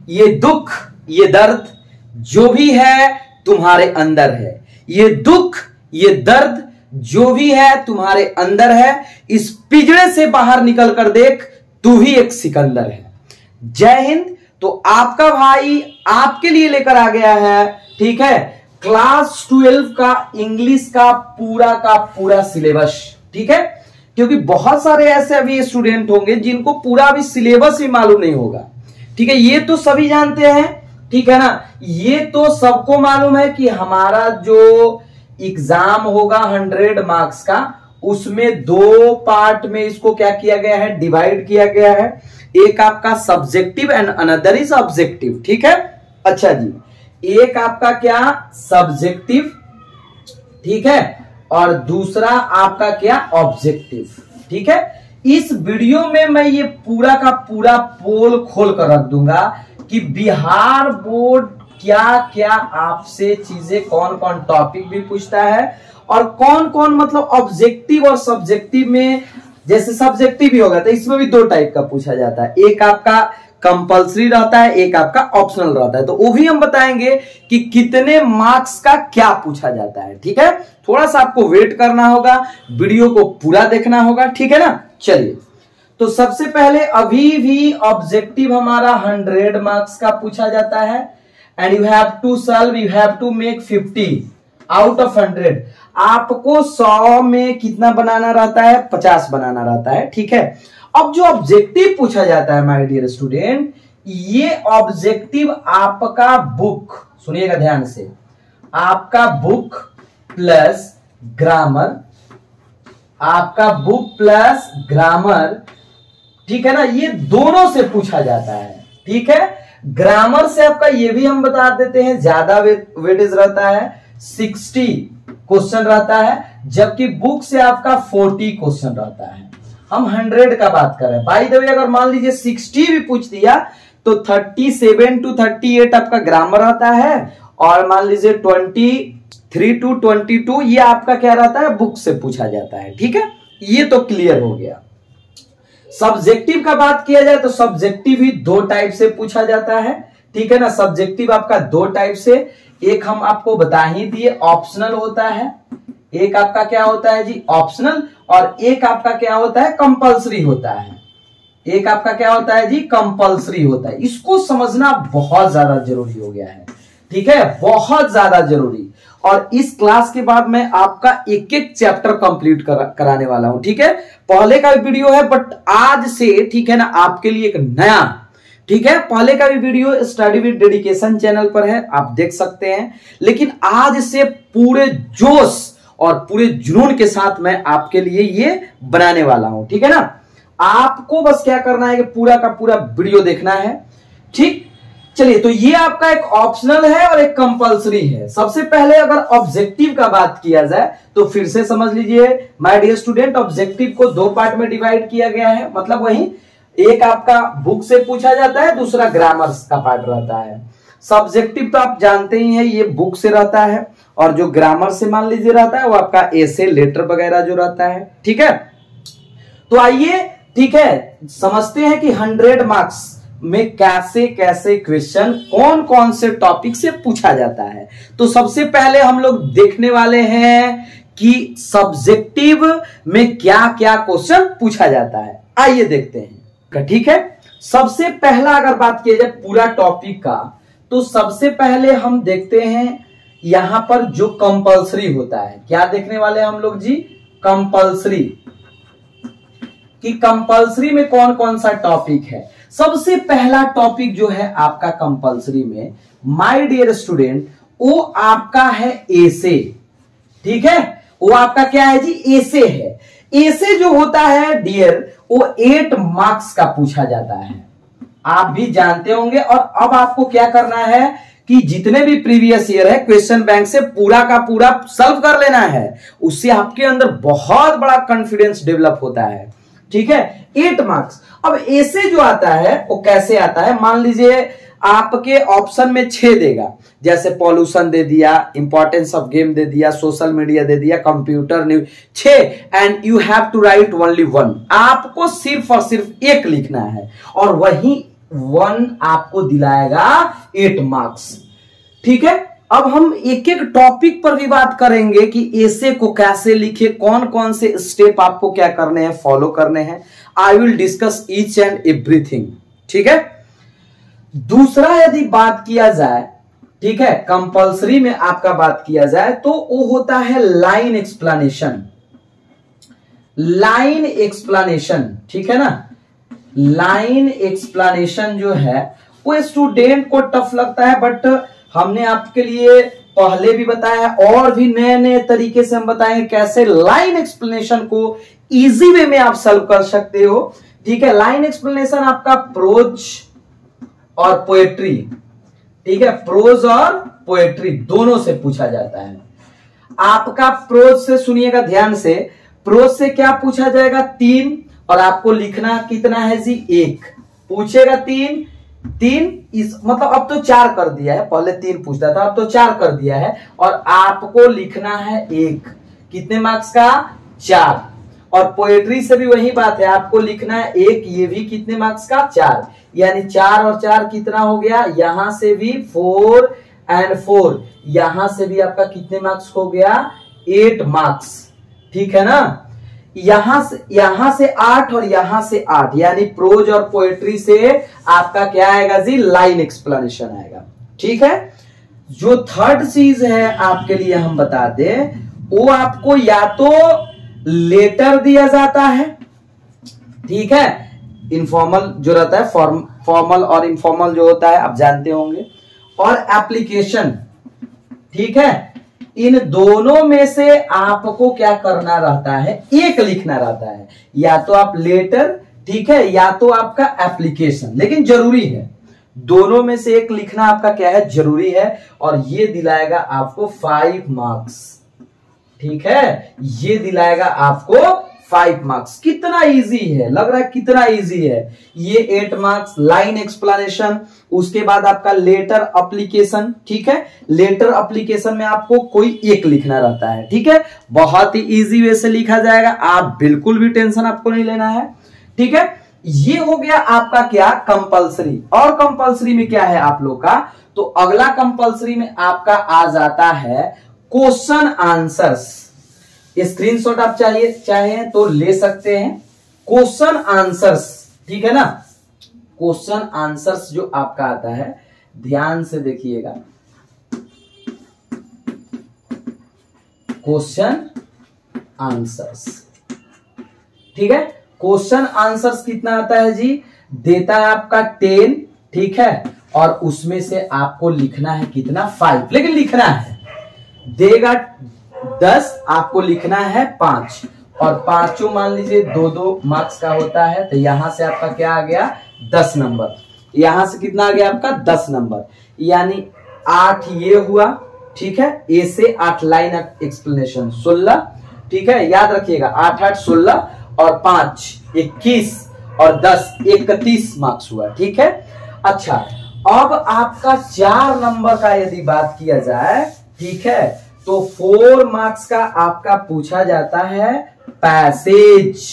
ये दुख, ये दर्द जो भी है तुम्हारे अंदर है। ये दुख, ये दर्द जो भी है तुम्हारे अंदर है। इस पिंजरे से बाहर निकल कर देख, तू भी एक सिकंदर है। जय हिंद। तो आपका भाई आपके लिए लेकर आ गया है, ठीक है, क्लास 12 का इंग्लिश का पूरा सिलेबस, ठीक है। क्योंकि बहुत सारे ऐसे अभी स्टूडेंट होंगे जिनको पूरा अभी सिलेबस भी मालूम नहीं होगा, ठीक है। ये तो सभी जानते हैं, ठीक है ना। ये तो सबको मालूम है कि हमारा जो एग्जाम होगा 100 मार्क्स का, उसमें 2 पार्ट में इसको क्या किया गया है, डिवाइड किया गया है। एक आपका subjective and another is objective, ठीक है। अच्छा जी, एक आपका क्या सब्जेक्टिव, ठीक है, और दूसरा आपका क्या ऑब्जेक्टिव, ठीक है। इस वीडियो में मैं ये पूरा का पूरा पोल खोल कर रख दूंगा कि बिहार बोर्ड क्या क्या आपसे चीजें, कौन कौन टॉपिक भी पूछता है और कौन कौन मतलब ऑब्जेक्टिव और सब्जेक्टिव में, जैसे सब्जेक्टिव भी होगा तो इसमें भी 2 टाइप का पूछा जाता है। एक आपका कंपल्सरी रहता है, एक आपका ऑप्शनल रहता है। तो वो भी हम बताएंगे कि कितने मार्क्स का क्या पूछा जाता है, ठीक है। थोड़ा सा आपको वेट करना होगा, वीडियो को पूरा देखना होगा, ठीक है ना। चलिए, तो सबसे पहले अभी भी ऑब्जेक्टिव हमारा 100 मार्क्स का पूछा जाता है and you have to solve, you have to make 50 out of 100। आपको 100 में कितना बनाना रहता है, 50 बनाना रहता है, ठीक है। अब जो ऑब्जेक्टिव पूछा जाता है माय डियर स्टूडेंट, ये ऑब्जेक्टिव आपका बुक, सुनिएगा ध्यान से, आपका बुक प्लस ग्रामर, आपका बुक प्लस ग्रामर, ठीक है ना, ये दोनों से पूछा जाता है, ठीक है। ग्रामर से आपका ये भी हम बता देते हैं ज्यादा वेटेज रहता है, 60 क्वेश्चन रहता है, जबकि बुक से आपका 40 क्वेश्चन रहता है। हम 100 का बात कर रहे हैं। बाय द वे, अगर मान लीजिए 60 भी पूछ दिया तो 37 to 38 आपका ग्रामर आता है और मान लीजिए 23 to 22 ये आपका क्या रहता है, बुक से पूछा जाता है, ठीक है। ये तो क्लियर हो गया। सब्जेक्टिव का बात किया जाए तो सब्जेक्टिव ही 2 टाइप से पूछा जाता है, ठीक है ना। सब्जेक्टिव आपका 2 टाइप से, एक हम आपको बता ही दिए ऑप्शनल होता है, एक आपका क्या होता है जी ऑप्शनल, और एक आपका क्या होता है कंपल्सरी होता है। एक आपका क्या होता है जी कंपल्सरी होता है। इसको समझना बहुत ज्यादा जरूरी हो गया है, ठीक है, बहुत ज्यादा जरूरी। और इस क्लास के बाद मैं आपका एक एक चैप्टर कंप्लीट कराने वाला हूं, ठीक है। पहले का भी वीडियो है बट आज से, ठीक है ना, आपके लिए एक नया, ठीक है। पहले का भी video study with dedication channel पर है, आप देख सकते हैं। लेकिन आज से पूरे जोश और पूरे जुनून के साथ मैं आपके लिए ये बनाने वाला हूं, ठीक है ना। आपको बस क्या करना है कि पूरा का पूरा वीडियो देखना है, ठीक। चलिए, तो ये आपका एक ऑप्शनल है और एक कंपल्सरी है। सबसे पहले अगर ऑब्जेक्टिव का बात किया जाए तो फिर से समझ लीजिए माय डियर स्टूडेंट, ऑब्जेक्टिव को 2 पार्ट में डिवाइड किया गया है। मतलब वही एक आपका बुक से पूछा जाता है, दूसरा ग्रामर का पार्ट रहता है। सब्जेक्टिव तो आप जानते ही हैं, ये बुक से रहता है, और जो ग्रामर से मान लीजिए रहता है वो आपका एसे, लेटर वगैरह जो रहता है, ठीक है। तो आइए, ठीक है, समझते हैं कि 100 मार्क्स में कैसे कैसे क्वेश्चन कौन कौन से टॉपिक से पूछा जाता है। तो सबसे पहले हम लोग देखने वाले हैं कि सब्जेक्टिव में क्या क्या क्वेश्चन पूछा जाता है। आइए देखते हैं, ठीक है। सबसे पहला अगर बात की जाए पूरा टॉपिक का, तो सबसे पहले हम देखते हैं यहां पर जो कंपल्सरी होता है। क्या देखने वाले हम लोग जी, कंपल्सरी, कि कंपल्सरी में कौन कौन सा टॉपिक है। सबसे पहला टॉपिक जो है आपका कंपल्सरी में माय डियर स्टूडेंट, वो आपका है एसे, ठीक है। वो आपका क्या है जी, एसे है। एसे जो होता है डियर, वो 8 मार्क्स का पूछा जाता है, आप भी जानते होंगे। और अब आपको क्या करना है कि जितने भी प्रीवियस ईयर है क्वेश्चन बैंक से पूरा का पूरा सॉल्व कर लेना है। उससे आपके अंदर बहुत बड़ा कॉन्फिडेंस डेवलप होता है, ठीक है। 8 मार्क्स। अब ऐसे जो आता है वो कैसे आता है, मान लीजिए आपके ऑप्शन में 6 देगा, जैसे पॉल्यूशन दे दिया, इंपॉर्टेंस ऑफ गेम दे दिया, सोशल मीडिया दे दिया, computer news, 6, and you have to write only 1। आपको सिर्फ और सिर्फ 1 लिखना है और 1 आपको दिलाएगा 8 मार्क्स। ठीक है, अब हम एक एक टॉपिक पर भी बात करेंगे कि ऐसे को कैसे लिखे, कौन कौन से स्टेप आपको क्या करने हैं, फॉलो करने हैं। I will discuss each and everything. ठीक है, दूसरा यदि बात किया जाए, ठीक है, कंपल्सरी में आपका बात किया जाए तो वो होता है लाइन एक्सप्लेनेशन। लाइन एक्सप्लेनेशन, ठीक है ना, लाइन एक्सप्लेनेशन जो है वो स्टूडेंट को टफ लगता है, बट हमने आपके लिए पहले भी बताया है और भी नए नए तरीके से हम बताएंगे कैसे लाइन एक्सप्लेनेशन को इजी वे में आप सॉल्व कर सकते हो। ठीक है, लाइन एक्सप्लेनेशन आपका प्रोज और पोएट्री, ठीक है, प्रोज और पोएट्री दोनों से पूछा जाता है। आपका प्रोज से सुनिएगा ध्यान से, प्रोज से क्या पूछा जाएगा 3, और आपको लिखना कितना है जी 1। पूछेगा 3 इस मतलब अब तो 4 कर दिया है, पहले 3 पूछता था, अब तो 4 कर दिया है, और आपको लिखना है 1। कितने मार्क्स का 4। और पोएट्री से भी वही बात है, आपको लिखना है 1, ये भी कितने मार्क्स का 4, यानी 4 और 4 कितना हो गया, यहां से भी 4 एंड 4, यहां से भी आपका कितने मार्क्स हो गया 8 मार्क्स। ठीक है ना, यहां से 8 और यहां से 8, यानी प्रोज और पोएट्री से आपका क्या आएगा जी, लाइन एक्सप्लेनेशन आएगा। ठीक है, जो थर्ड चीज है आपके लिए हम बता दें, वो आपको या तो लेटर दिया जाता है, ठीक है, इनफॉर्मल जो रहता है, फॉर्मल और इनफॉर्मल जो होता है आप जानते होंगे, और एप्लीकेशन। ठीक है, इन दोनों में से आपको क्या करना रहता है, एक लिखना रहता है, या तो आप लेटर, ठीक है, या तो आपका एप्लीकेशन, लेकिन जरूरी है दोनों में से एक लिखना आपका क्या है, जरूरी है, और ये दिलाएगा आपको 5 मार्क्स। ठीक है, ये दिलाएगा आपको 5 मार्क्स। कितना इजी है, लग रहा है कितना इजी है। ये 8 मार्क्स लाइन एक्सप्लेनेशन, उसके बाद आपका लेटर एप्लीकेशन। ठीक है, लेटर एप्लीकेशन में आपको कोई एक लिखना रहता है। ठीक है, बहुत ही इजी वे से लिखा जाएगा, आप बिल्कुल भी टेंशन आपको नहीं लेना है। ठीक है, ये हो गया आपका क्या, कंपल्सरी। और कंपल्सरी में क्या है आप लोग का, तो अगला कंपल्सरी में आपका आ जाता है क्वेश्चन आंसर्स। स्क्रीनशॉट आप चाहे तो ले सकते हैं। क्वेश्चन आंसर्स, ठीक है ना, क्वेश्चन आंसर्स जो आपका आता है, ध्यान से देखिएगा, क्वेश्चन आंसर्स। ठीक है, क्वेश्चन आंसर्स कितना आता है जी, देता है आपका 10, ठीक है, और उसमें से आपको लिखना है कितना 5, लेकिन लिखना है, देगा 10, आपको लिखना है 5, और पांचों मान लीजिए 2-2 मार्क्स का होता है, तो यहां से आपका क्या आ गया 10 नंबर, यहां से कितना आ गया आपका 10 नंबर, यानी 8 ये हुआ। ठीक है, ए से 8 लाइन एक्सप्लेनेशन 16। ठीक है, याद रखिएगा 8-8 16 और 5 21 और 10 31 मार्क्स हुआ। ठीक है, अच्छा, अब आपका 4 नंबर का यदि बात किया जाए, ठीक है, तो 4 मार्क्स का आपका पूछा जाता है पैसेज।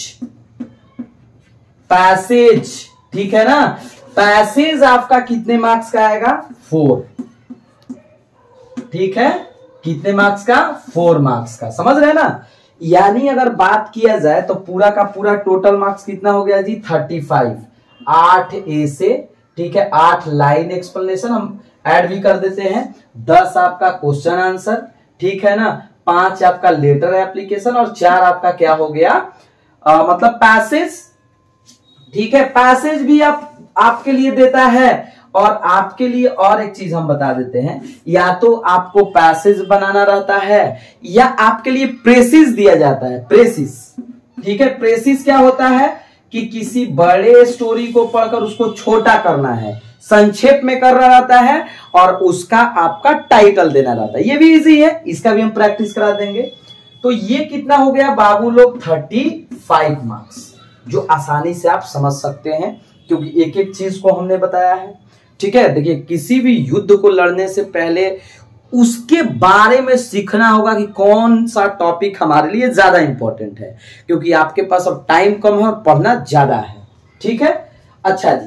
पैसेज, ठीक है ना, पैसेज आपका कितने मार्क्स का आएगा 4। ठीक है, कितने मार्क्स का 4 मार्क्स का, समझ रहे हैं ना। यानी अगर बात किया जाए तो पूरा का पूरा टोटल मार्क्स कितना हो गया जी 35। 8 ए से, ठीक है, 8 लाइन एक्सप्लेनेशन हम ऐड भी कर देते हैं, 10 आपका क्वेश्चन आंसर, ठीक है ना, 5 आपका लेटर एप्लीकेशन, और 4 आपका क्या हो गया मतलब पैसेज। ठीक है, पैसेज भी आपके लिए देता है, और आपके लिए और एक चीज हम बता देते हैं, या तो आपको पैसेज बनाना रहता है, या आपके लिए प्रेसिस दिया जाता है, प्रेसिस। ठीक है, प्रेसिस क्या होता है कि किसी बड़े स्टोरी को पढ़कर उसको छोटा करना है, संक्षेप में करना रहता है, और उसका आपका टाइटल देना रहता है। ये भी इजी है, इसका भी हम प्रैक्टिस करा देंगे। तो ये कितना हो गया बाबू लोग 35 मार्क्स, जो आसानी से आप समझ सकते हैं, क्योंकि एक एक चीज को हमने बताया है। ठीक है, देखिए किसी भी युद्ध को लड़ने से पहले उसके बारे में सीखना होगा कि कौन सा टॉपिक हमारे लिए ज्यादा इंपॉर्टेंट है, क्योंकि आपके पास अब टाइम कम है और पढ़ना ज्यादा है। ठीक है, अच्छा जी,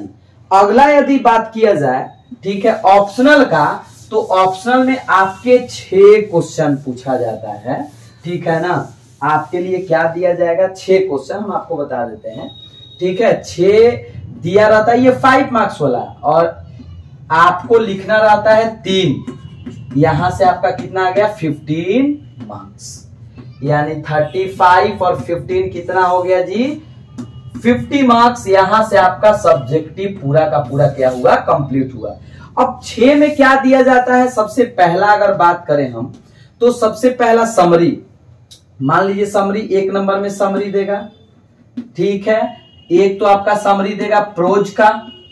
अगला यदि बात किया जाए, ठीक है, ऑप्शनल का, तो ऑप्शनल में आपके 6 क्वेश्चन पूछा जाता है, ठीक है ना। आपके लिए क्या दिया जाएगा, 6 क्वेश्चन हम आपको बता देते हैं, ठीक है। 6 दिया रहता है, ये 5 मार्क्स वाला, और आपको लिखना रहता है 3। यहां से आपका कितना आ गया, 15 मार्क्स, यानी 35 और 15 कितना हो गया जी, 50 मार्क्स। यहां से आपका सब्जेक्टिव पूरा का पूरा क्या हुआ, कंप्लीट हुआ। अब 6 में क्या दिया जाता है, सबसे पहला अगर बात करें हम, तो सबसे पहला समरी, मान लीजिए समरी 1 नंबर में समरी देगा, ठीक है। एक तो आपका समरी देगा प्रोज का,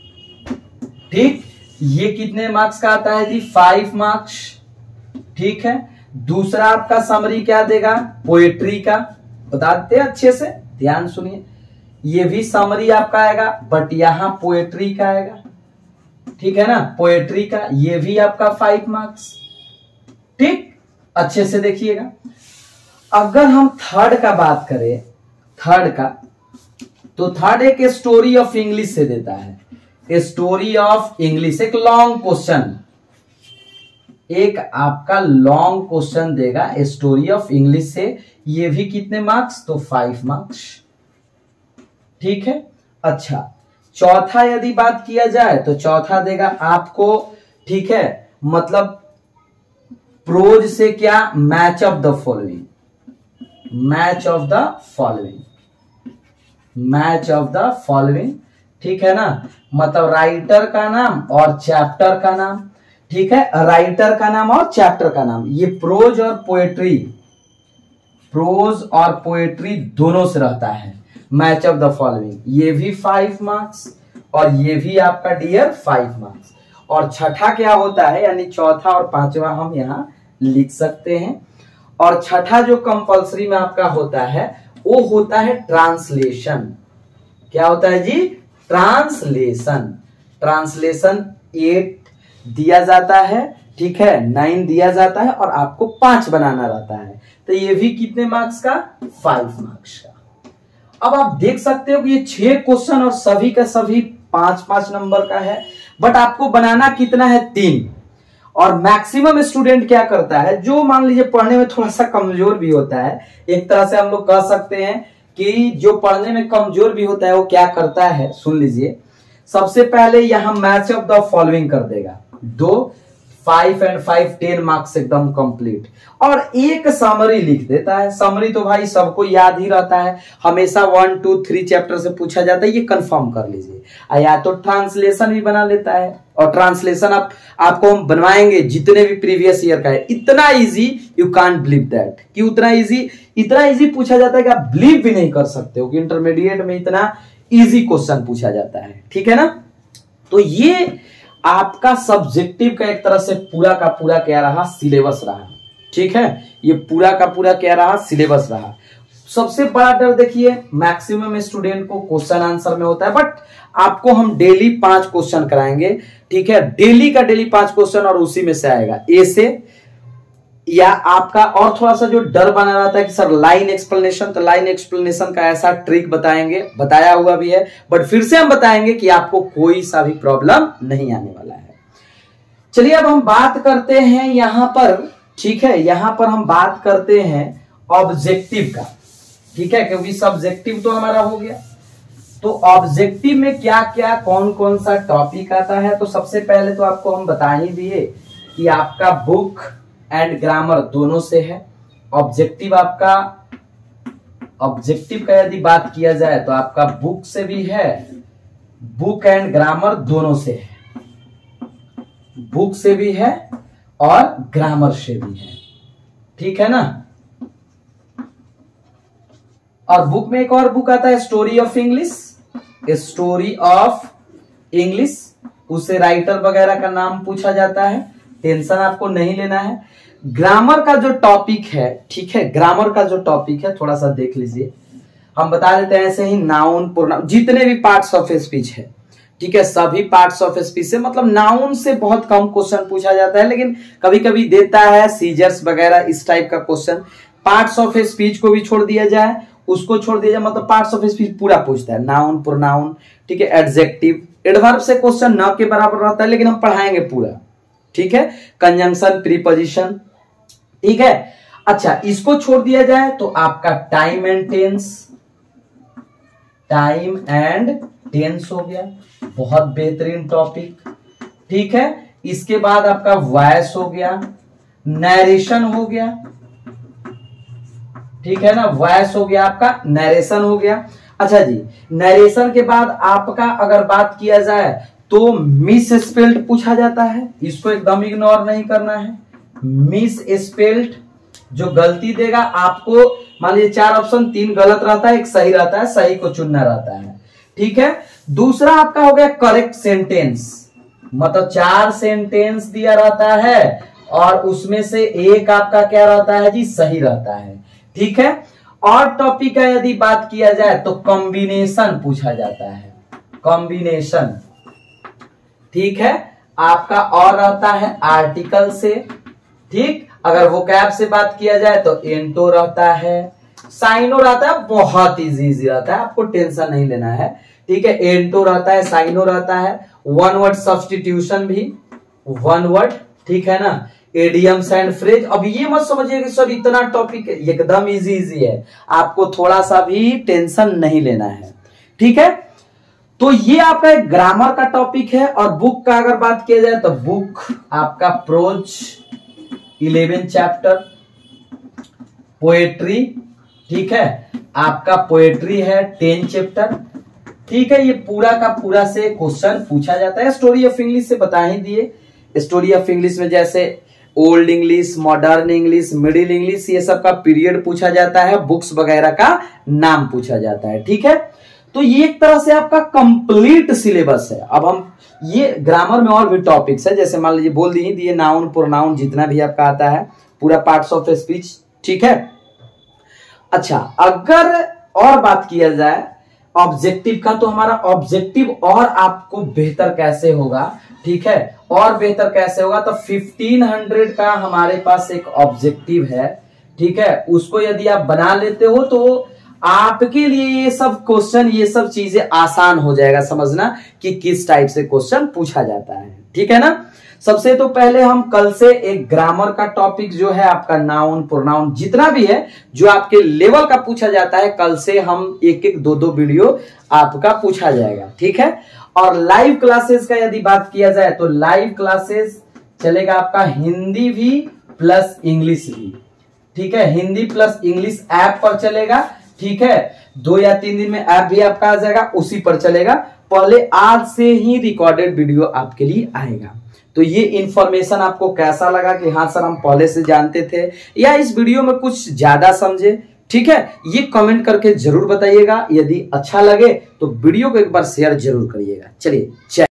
ठीक, ये कितने मार्क्स का आता है जी, 5 मार्क्स, ठीक है। दूसरा आपका समरी क्या देगा, पोएट्री का, बता देते हैं अच्छे से, ध्यान सुनिए। ये भी समरी आपका आएगा, बट यहां पोएट्री का आएगा, ठीक है ना, पोएट्री का, ये भी आपका 5 मार्क्स, ठीक, अच्छे से देखिएगा। अगर हम थर्ड का बात करें, थर्ड का, तो थर्ड एक स्टोरी ऑफ इंग्लिश से देता है, स्टोरी ऑफ इंग्लिश, एक लॉन्ग क्वेश्चन, एक आपका लॉन्ग क्वेश्चन देगा स्टोरी ऑफ इंग्लिश से, ये भी कितने मार्क्स, तो 5 मार्क्स, ठीक है। अच्छा, चौथा यदि बात किया जाए, तो चौथा देगा आपको, ठीक है, मतलब प्रोज से क्या, match of the following, match of the following, match of the following, ठीक है ना, मतलब राइटर का नाम और चैप्टर का नाम, ठीक है, राइटर का नाम और चैप्टर का नाम। ये प्रोज और पोएट्री, प्रोज और पोएट्री दोनों से रहता है, मैच ऑफ द फॉलोइंग, ये भी 5 मार्क्स और ये भी आपका डियर 5 मार्क्स। और छठा क्या होता है, यानी चौथा और पांचवा हम यहां लिख सकते हैं। और छठा जो कंपल्सरी में आपका होता है, वो होता है ट्रांसलेशन। क्या होता है जी, ट्रांसलेशन। ट्रांसलेशन 8 दिया जाता है, ठीक है, 9 दिया जाता है, और आपको 5 बनाना रहता है, तो ये भी कितने मार्क्स का, 5 मार्क्स का। अब आप देख सकते हो कि ये 6 क्वेश्चन और सभी का सभी 5-5 नंबर का है, बट आपको बनाना कितना है, 3। और मैक्सिमम स्टूडेंट क्या करता है, जो मान लीजिए पढ़ने में थोड़ा सा कमजोर भी होता है, एक तरह से हम लोग कह सकते हैं कि जो पढ़ने में कमजोर भी होता है, वो क्या करता है, सुन लीजिए। सबसे पहले यहां मैच ऑफ द फॉलोइंग कर देगा, 2, 5 और 5 10 मार्क्स एकदम कंप्लीट, और एक समरी लिख देता है। समरी तो भाई सबको याद ही रहता है, हमेशा 1, 2, 3 चैप्टर से पूछा जाता है, ये कंफर्म कर लीजिए। या तो ट्रांसलेशन भी बना लेता है, और ट्रांसलेशन आपको हम बनवाएंगे जितने भी प्रीवियस ईयर का है, इतना easy, you can't believe that, कि उतना इजी पूछा जाता है कि आप बिलीव भी नहीं कर सकते हो कि इंटरमीडिएट में इतना इजी क्वेश्चन पूछा जाता है, ठीक है ना। तो ये आपका सब्जेक्टिव का एक तरह से पूरा का पूरा क्या रहा, सिलेबस रहा, ठीक है, ये पूरा का पूरा क्या रहा, सिलेबस रहा। सबसे बड़ा डर देखिए, मैक्सिमम स्टूडेंट को क्वेश्चन आंसर में होता है, बट आपको हम डेली 5 क्वेश्चन कराएंगे, ठीक है, डेली का डेली 5 क्वेश्चन, और उसी में से आएगा ए से, या आपका और थोड़ा सा जो डर बना रहता है कि सर लाइन एक्सप्लेनेशन, तो लाइन एक्सप्लेनेशन का ऐसा ट्रिक बताएंगे, बताया हुआ भी है, बट फिर से हम बताएंगे कि आपको कोई सा भी प्रॉब्लम नहीं आने वाला है। चलिए अब हम बात करते हैं यहां पर, ठीक है, यहां पर हम बात करते हैं ऑब्जेक्टिव का, ठीक है, क्योंकि सब्जेक्टिव तो हमारा हो गया, तो ऑब्जेक्टिव में क्या क्या कौन कौन सा टॉपिक आता है। तो सबसे पहले तो आपको हम बता ही दिए कि आपका बुक एंड ग्रामर दोनों से है। ऑब्जेक्टिव आपका, ऑब्जेक्टिव का यदि बात किया जाए तो आपका बुक से भी है, बुक एंड ग्रामर दोनों से है, बुक से भी है और ग्रामर से भी है, ठीक है ना। और बुक में एक और बुक आता है, story of English, story of English, उससे राइटर वगैरह का नाम पूछा जाता है, टेंशन आपको नहीं लेना है। ग्रामर का जो टॉपिक है, ठीक है, ग्रामर का जो टॉपिक है थोड़ा सा देख लीजिए, हम बता देते हैं ऐसे ही, नाउन प्रोनाउन, जितने भी पार्ट्स ऑफ स्पीच है, ठीक है, सभी पार्ट्स ऑफ स्पीच से, मतलब नाउन से बहुत कम क्वेश्चन पूछा जाता है, लेकिन कभी कभी देता है सीजर्स वगैरह, इस टाइप का क्वेश्चन। पार्ट्स ऑफ स्पीच को भी छोड़ दिया जाए, उसको छोड़ दिया जाए, मतलब पार्ट्स ऑफ स्पीच पूरा पूछता है, नाउन प्रोनाउन, ठीक है, एडजेक्टिव, एडवर्ब से क्वेश्चन न के बराबर रहता है, लेकिन हम पढ़ाएंगे पूरा, ठीक है। कंजंक्शन, प्रीपोजिशन, ठीक है। अच्छा, इसको छोड़ दिया जाए तो आपका टाइम एंड टेंस हो गया, बहुत बेहतरीन टॉपिक, ठीक है। इसके बाद आपका वॉइस हो गया, नरेशन हो गया, ठीक है ना, वॉइस हो गया, आपका नरेशन हो गया। अच्छा जी, नरेशन के बाद आपका अगर बात किया जाए तो मिस स्पेल्ड पूछा जाता है, इसको एकदम इग्नोर नहीं करना है। मिस स्पेल्ड जो गलती देगा आपको, मान लीजिए 4 ऑप्शन, 3 गलत रहता है, 1 सही रहता है, सही को चुनना रहता है, ठीक है। दूसरा आपका हो गया करेक्ट सेंटेंस, मतलब 4 सेंटेंस दिया रहता है और उसमें से एक आपका क्या रहता है जी, सही रहता है, ठीक है। और टॉपिक का यदि बात किया जाए तो कॉम्बिनेशन पूछा जाता है, कॉम्बिनेशन, ठीक है। आपका और रहता है आर्टिकल से, ठीक। अगर वोकैब से बात किया जाए तो एंटो रहता है, साइनो रहता है, बहुत इजी रहता है, आपको टेंशन नहीं लेना है, ठीक है। एंटो रहता है, साइनो रहता है, वन वर्ड सब्स्टिट्यूशन भी, वन वर्ड, ठीक है ना, एडियम्स एंड फ्रेज। अब ये मत समझिए कि सर इतना टॉपिक, एकदम इजी है, आपको थोड़ा सा भी टेंशन नहीं लेना है, ठीक है। तो ये आपका एक ग्रामर का टॉपिक है। और बुक का अगर बात किया जाए तो बुक आपका प्रोज 11 चैप्टर, पोएट्री, ठीक है, आपका पोएट्री है 10 चैप्टर, ठीक है। ये पूरा का पूरा से क्वेश्चन पूछा जाता है। स्टोरी ऑफ इंग्लिश से बता ही दिए, स्टोरी ऑफ इंग्लिश में जैसे old English, modern English, middle English, ये सब का पीरियड पूछा जाता है, बुक्स वगैरह का नाम पूछा जाता है, ठीक है। तो ये एक तरह से आपका कंप्लीट सिलेबस है। अब हम ये ग्रामर में और भी टॉपिक्स है, जैसे मान लीजिए बोल दिए नाउन, प्रोनाउन, जितना भी आपका आता है, पूरा पार्ट्स ऑफ स्पीच, ठीक है। अच्छा, अगर और बात किया जाए ऑब्जेक्टिव का, तो हमारा ऑब्जेक्टिव और आपको बेहतर कैसे होगा, ठीक है, और बेहतर कैसे होगा, तो 1500 का हमारे पास एक ऑब्जेक्टिव है, ठीक है। उसको यदि आप बना लेते हो तो आपके लिए ये सब क्वेश्चन, ये सब चीजें आसान हो जाएगा समझना कि किस टाइप से क्वेश्चन पूछा जाता है, ठीक है ना। सबसे तो पहले हम कल से एक ग्रामर का टॉपिक जो है आपका नाउन, प्रोनाउन, जितना भी है जो आपके लेवल का पूछा जाता है, कल से हम एक 2 वीडियो आपका पूछा जाएगा, ठीक है। और लाइव क्लासेस का यदि बात किया जाए तो लाइव क्लासेस चलेगा आपका हिंदी भी प्लस इंग्लिश भी, ठीक है। हिंदी प्लस इंग्लिश ऐप पर चलेगा, ठीक है। 2 या 3 दिन में ऐप भी आपका आ जाएगा, उसी पर चलेगा। पहले आज से ही रिकॉर्डेड वीडियो आपके लिए आएगा। तो ये इंफॉर्मेशन आपको कैसा लगा कि हाँ सर हम पहले से जानते थे या इस वीडियो में कुछ ज्यादा समझे, ठीक है, ये कमेंट करके जरूर बताइएगा। यदि अच्छा लगे तो वीडियो को एक बार शेयर जरूर करिएगा। चलिए।